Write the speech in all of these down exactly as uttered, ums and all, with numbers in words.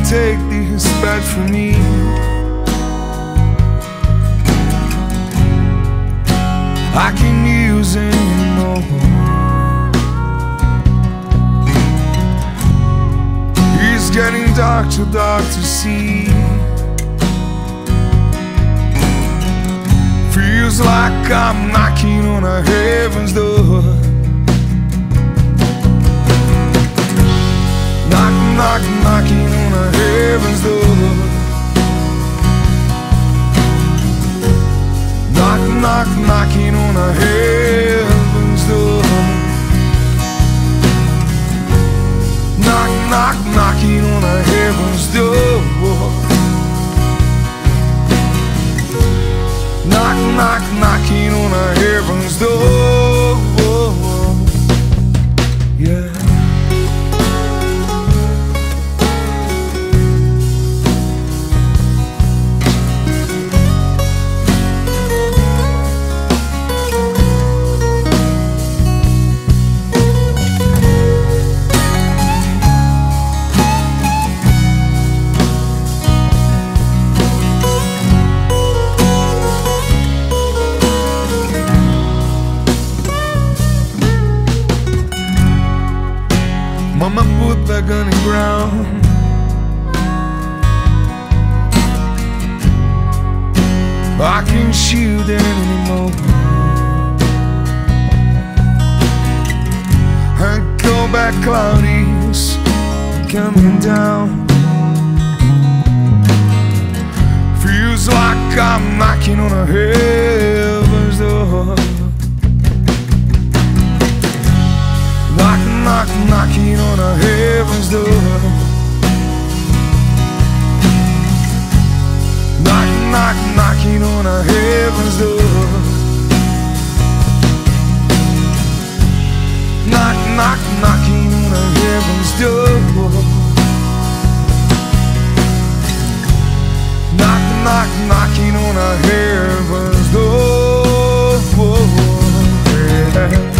take this badge from me. I can't use it anymore. It's getting dark, too dark to see. Feels like I'm knocking on a heaven's door. Knock, knock, knocking on a heaven's door. Knock, knock, knocking on a heaven's door. Knock, knock, knocking on a heaven's door. Knock, knock, knocking on a heaven's door. Yeah. Mama put the gun in ground. I can't shoot it anymore. And go back cloudies coming down. Feels like I'm knocking on a heaven's door. Knock, knock, knocking on a heaven's door. Knock, knock, knocking on a heaven's door. Knock, knock, knocking on a heaven's door. Knock, knock, knocking on a heaven's door. Yeah.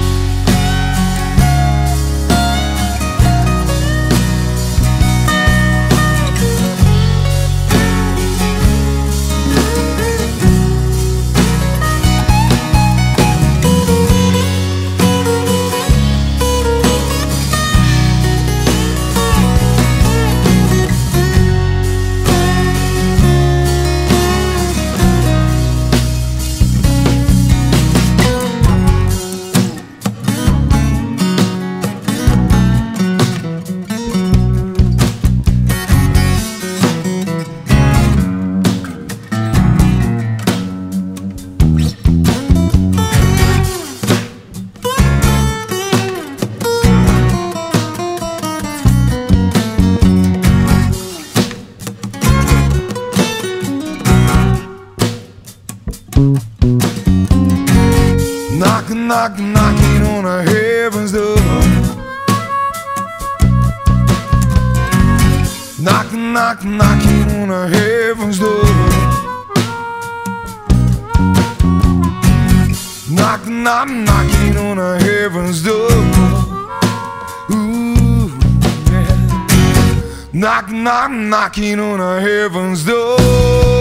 Knock, knock, knocking on a heaven's door. Knock, knock, knocking on a heaven's door. Knock, knock, knocking on a heaven's door. Ooh, yeah. Knock, knock, knocking on a heaven's door.